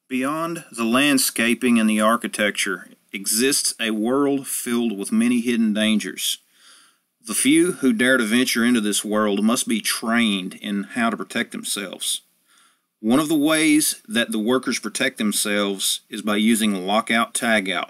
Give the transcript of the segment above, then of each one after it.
Beyond the landscaping and the architecture exists a world filled with many hidden dangers. The few who dare to venture into this world must be trained in how to protect themselves. One of the ways that the workers protect themselves is by using lockout tagout.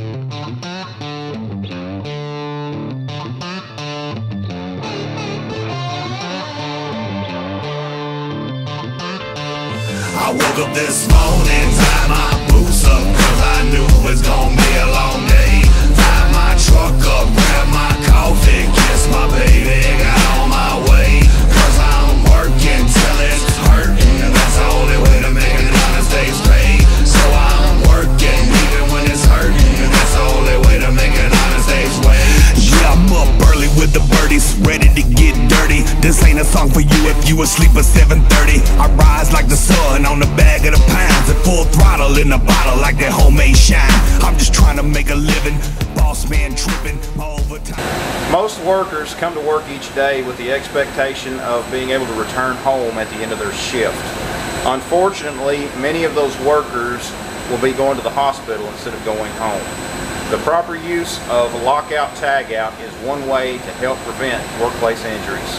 I woke up this morning, tied my boots up, cause I knew it was gonna be a long day. Tied my truck up, grabbed my coffee, kissed my baby, got on my way. Cause I'm working till it's hurting, and that's the only way to make an honest day's pay. So I'm working even when it's hurting, and that's the only way to make an honest day's wage. Yeah, I'm up early with the birdies, ready to get dirty. This ain't a song for you if you asleep at 7:30. I rise like the sun on the bag of the pounds, at full throttle in the bottle like that homemade shine. I'm just trying to make a living, boss man tripping overtime. Most workers come to work each day with the expectation of being able to return home at the end of their shift. Unfortunately, many of those workers will be going to the hospital instead of going home. The proper use of lockout tagout is one way to help prevent workplace injuries.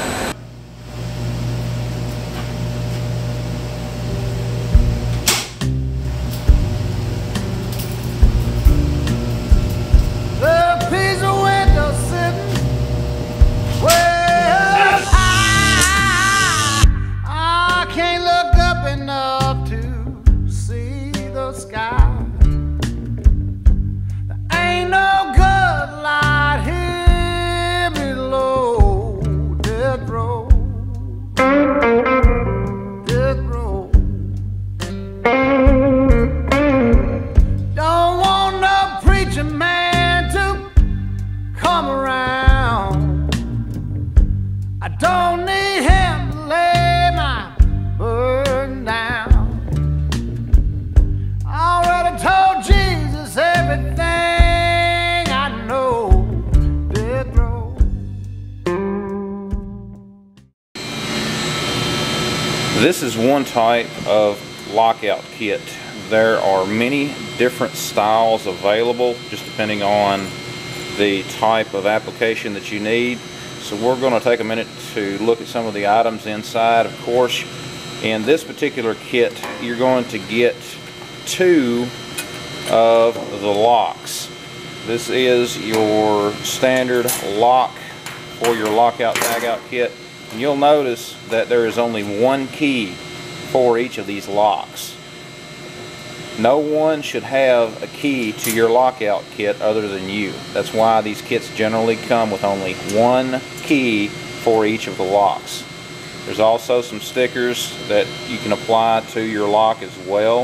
This is one type of lockout kit. There are many different styles available just depending on the type of application that you need. So we're going to take a minute to look at some of the items inside. Of course, in this particular kit you're going to get two of the locks. This is your standard lock for your lockout tagout kit. And you'll notice that there is only one key for each of these locks. No one should have a key to your lockout kit other than you. That's why these kits generally come with only one key for each of the locks. There's also some stickers that you can apply to your lock as well.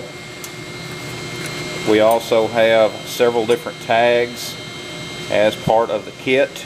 We also have several different tags as part of the kit.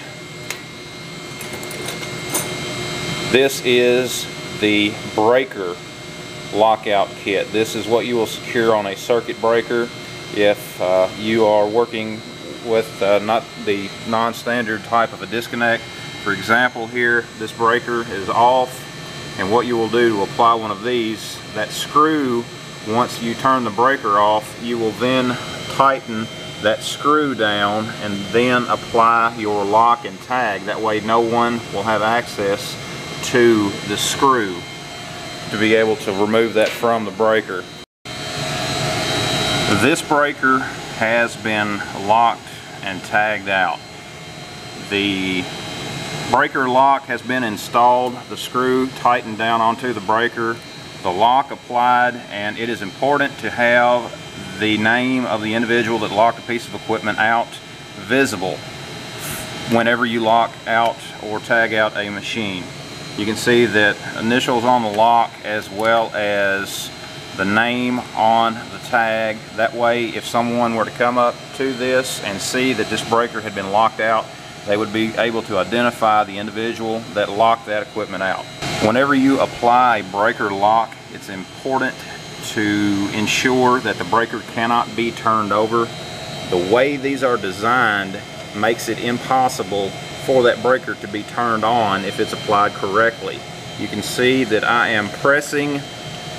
This is the breaker lockout kit. This is what you will secure on a circuit breaker if you are working with not the non-standard type of a disconnect. For example, here this breaker is off, and what you will do to apply one of these, that screw, once you turn the breaker off, you will then tighten that screw down and then apply your lock and tag. That way no one will have access to the screw to be able to remove that from the breaker. This breaker has been locked and tagged out. The breaker lock has been installed, the screw tightened down onto the breaker, the lock applied, and it is important to have the name of the individual that locked a piece of equipment out visible whenever you lock out or tag out a machine. You can see that initials on the lock as well as the name on the tag. That way, if someone were to come up to this and see that this breaker had been locked out, they would be able to identify the individual that locked that equipment out. Whenever you apply a breaker lock, it's important to ensure that the breaker cannot be turned over. The way these are designed makes it impossible for that breaker to be turned on if it's applied correctly. You can see that I am pressing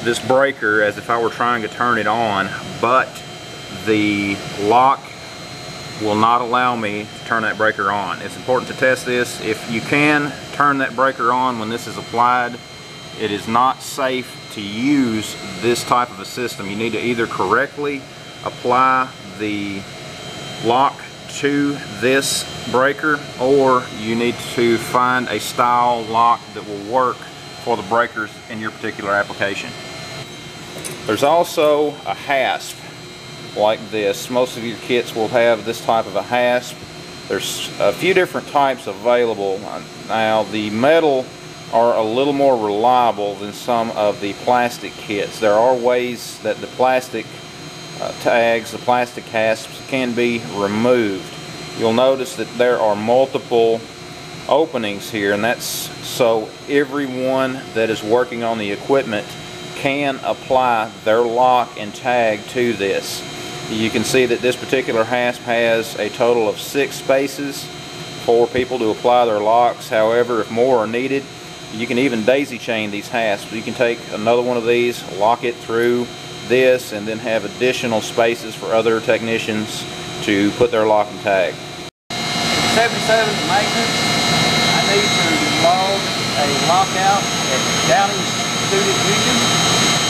this breaker as if I were trying to turn it on, but the lock will not allow me to turn that breaker on. It's important to test this. If you can turn that breaker on when this is applied, it is not safe to use this type of a system. You need to either correctly apply the lock to this breaker, or you need to find a style lock that will work for the breakers in your particular application. There's also a hasp like this. Most of your kits will have this type of a hasp. There's a few different types available. Now the metal are a little more reliable than some of the plastic kits. There are ways that the plastic tags, the plastic hasps, can be removed. You'll notice that there are multiple openings here, and that's so everyone that is working on the equipment can apply their lock and tag to this. You can see that this particular hasp has a total of 6 spaces for people to apply their locks. However, if more are needed, you can even daisy chain these hasps. You can take another one of these, lock it through this, and then have additional spaces for other technicians to put their lock and tag. 77 maintenance, I need to log a lockout at Downing's Student Union.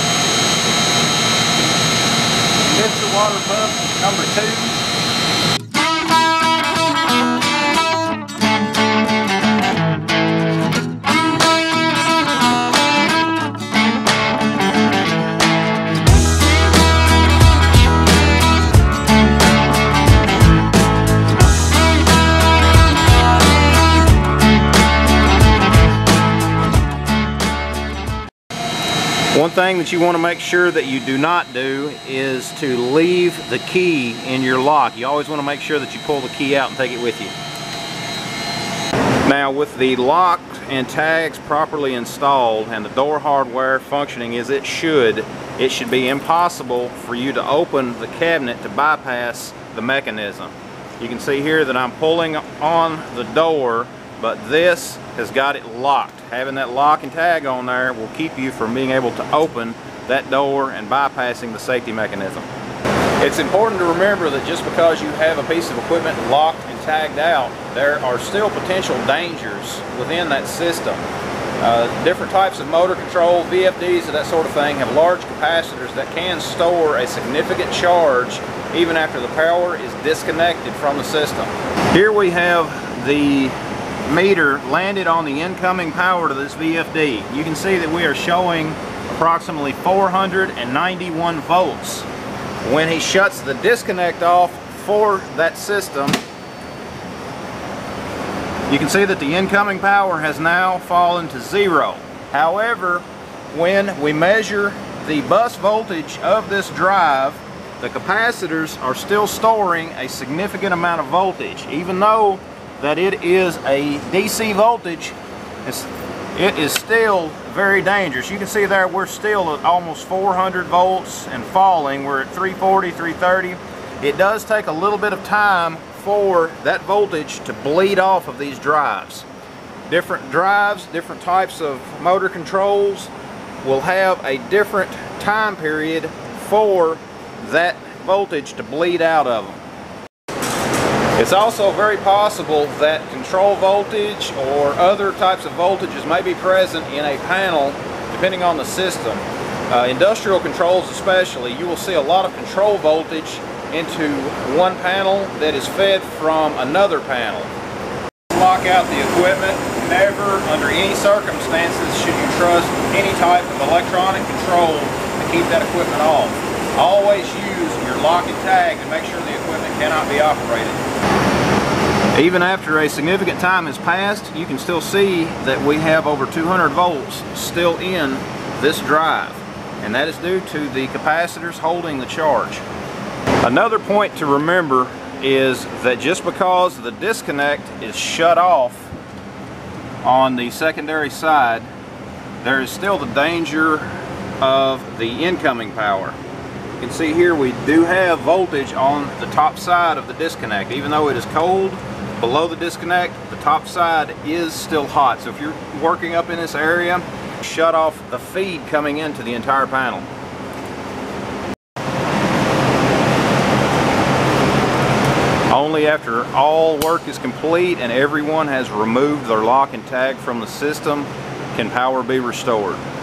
Condenser water pump number 2. One thing that you want to make sure that you do not do is to leave the key in your lock. You always want to make sure that you pull the key out and take it with you. Now, with the lock and tags properly installed and the door hardware functioning as it should be impossible for you to open the cabinet to bypass the mechanism. You can see here that I'm pulling on the door, but this has got it locked. Having that lock and tag on there will keep you from being able to open that door and bypassing the safety mechanism. It's important to remember that just because you have a piece of equipment locked and tagged out, there are still potential dangers within that system. Different types of motor control, VFDs and that sort of thing, have large capacitors that can store a significant charge even after the power is disconnected from the system. Here we have the meter landed on the incoming power to this VFD. You can see that we are showing approximately 491 volts. When he shuts the disconnect off for that system, you can see that the incoming power has now fallen to 0. However, when we measure the bus voltage of this drive, the capacitors are still storing a significant amount of voltage. Even though that it is a DC voltage, it is still very dangerous. You can see there we're still at almost 400 volts and falling. We're at 340, 330. It does take a little bit of time for that voltage to bleed off of these drives. Different drives, different types of motor controls will have a different time period for that voltage to bleed out of them. It's also very possible that control voltage or other types of voltages may be present in a panel depending on the system. Industrial controls especially, you will see a lot of control voltage into one panel that is fed from another panel. Lock out the equipment. Never, under any circumstances, should you trust any type of electronic control to keep that equipment off. Always use your lock and tag to make sure the equipment cannot be operated. Even after a significant time has passed, you can still see that we have over 200 volts still in this drive, and that is due to the capacitors holding the charge. Another point to remember is that just because the disconnect is shut off on the secondary side, there is still the danger of the incoming power. You can see here we do have voltage on the top side of the disconnect. Even though it is cold below the disconnect, the top side is still hot. So if you're working up in this area Shut off the feed coming into the entire panel. Only after all work is complete and everyone has removed their lock and tag from the system can power be restored.